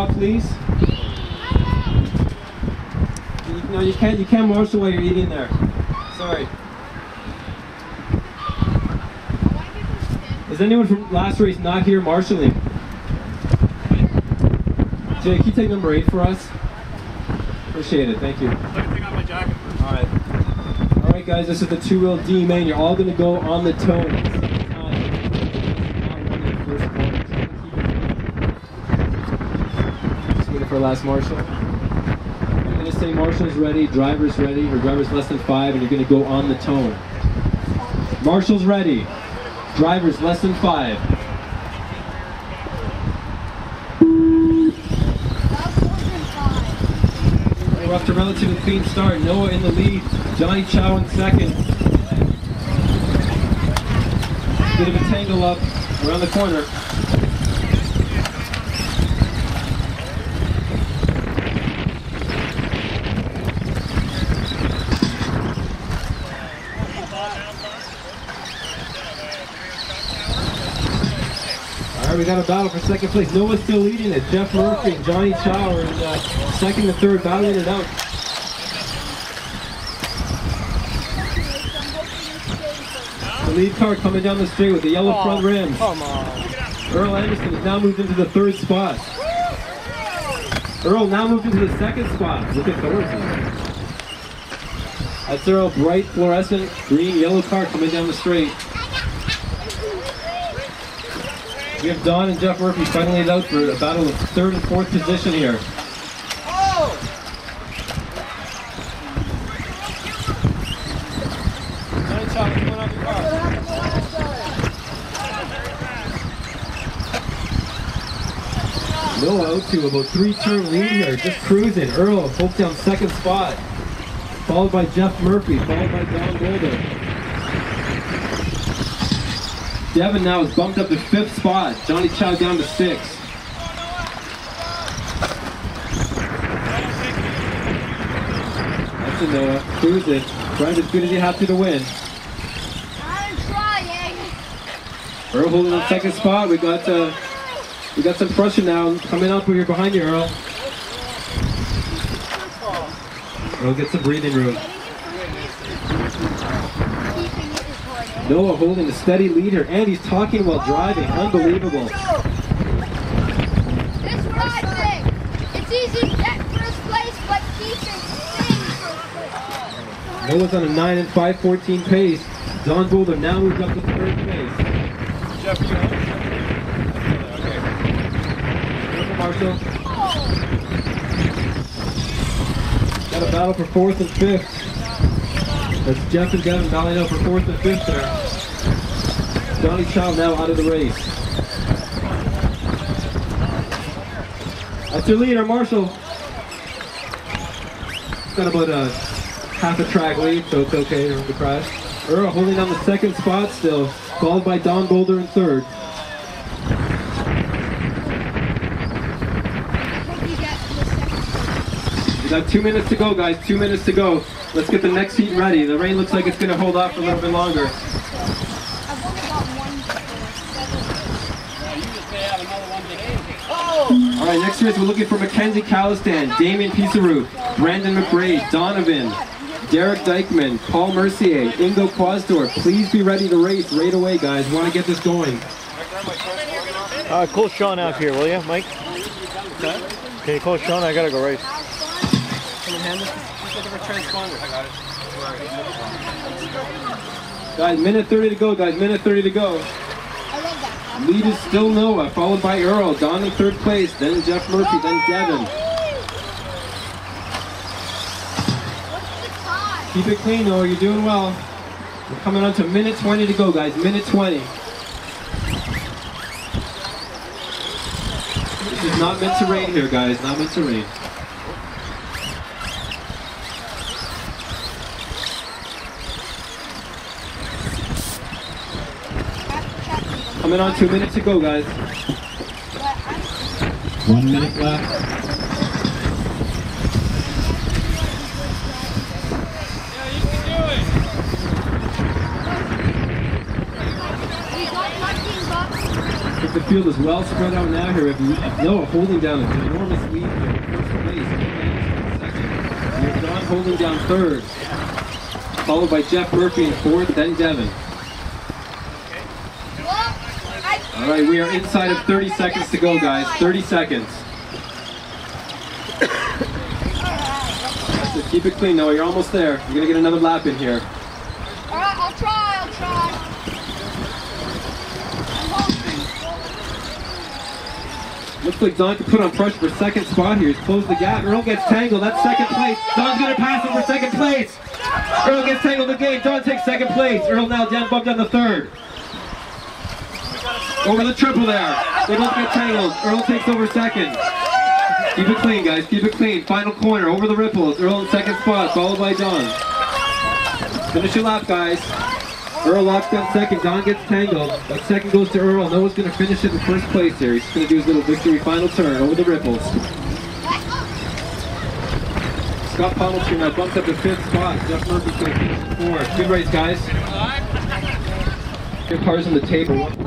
spot, please. No, you can't marshal while you're eating there. Sorry. Is anyone from last race not here marshalling? Jay, can you take number 8 for us? Appreciate it, thank you. Take off my jacket. Alright. Alright guys, this is the 2-wheel D-Main. You're all gonna go on the tone at the same time. Just waiting for our last marshal. I'm gonna say marshal's ready, driver's ready, or driver's less than 5, and you're gonna go on the tone. Marshal's ready. Driver's less than 5. We're off to a relatively clean start. Noah in the lead. Johnny Chow in second. Bit of a tangle up around the corner. Alright, we got a battle for second place. Noah's still leading it. Jeff Murphy and Johnny Chow are in second and third, battling it out. The lead car coming down the straight with the yellow front rims. Come on. Earl Anderson has now moved into the third spot. Earl now moved into the second spot. Look at Thornton. That's Earl, bright fluorescent green yellow car coming down the straight. We have Don and Jeff Murphy finally it out for a battle of third and fourth position here. Noah out to about 3-turn lead here, just cruising. Earl holds down second spot, followed by Jeff Murphy, followed by Don Boulder. Devin now is bumped up to 5th spot. Johnny Chow down to 6th. That's a Noah. Cruising. Trying as good as you have to win. I'm trying. Earl holding on second spot. We got some pressure now coming up here behind you, Earl. Earl, get some breathing room. Noah holding a steady lead here, and he's talking while driving. Unbelievable. This is what I think. It's easy to get first place, but keep it staying first place. Noah's on a 9 and 5:14 pace. Don Boulder now moves up to third place. Jeff, you home? Okay. Marshall. Got a battle for 4th and 5th. That's Jeff and Devin battling out for 4th and 5th there. Johnny Chow now out of the race. That's your leader, Marshall. Got about a half a track lead, so it's okay to crash. Earl holding on the second spot still, followed by Don Boulder in third. We got 2 minutes to go, guys. 2 minutes to go. Let's get the next heat ready. The rain looks like it's going to hold off for a little bit longer. All right, next race we're looking for Mackenzie Calistan, Damien Pisaru, Brandon McRae, Donovan, Derek Dykeman, Paul Mercier, Ingo Quasdor. Please be ready to race right away, guys. We want to get this going. Call Sean out here, will you, Mike? Can you call Sean? I gotta go race. Guys, minute 30 to go, guys. Minute 30 to go. Lead is still Noah, followed by Earl. Don in third place, then Jeff Murphy, then Devin. Keep it clean, Noah. You're doing well. We're coming on to minute 20 to go, guys. Minute 20. This is not meant to rain here, guys. Not meant to rain. Coming on 2 minutes to go, guys. 1 minute left. field is well spread out now here. Noah holding down an enormous lead here. First place. Second. We have Don holding down third. Followed by Jeff Murphy in fourth, then Devin. All right, we are inside of 30 seconds to go, guys. 30 seconds. So keep it clean, Noah. You're almost there. You're gonna get another lap in here. All right, I'll try. Looks like Don can put on pressure for second spot here. He's closed the gap. Earl gets tangled. That's second place. Don's gonna pass him for second place. Earl gets tangled in the game. Don takes second place. Earl now down, bumped down the third. Over the triple there. They both get tangled. Earl takes over second. Keep it clean, guys. Keep it clean. Final corner. Over the ripples. Earl in second spot, followed by Don. Finish your lap, guys. Earl locks down second. Don gets tangled. That second goes to Earl. Noah's going to finish it in first place here. He's going to do his little victory final turn over the ripples. Scott Pomelstream now bumped up to fifth spot. Jeff Murphy's going to finish in fourth. Good race, guys. Your cars on the table.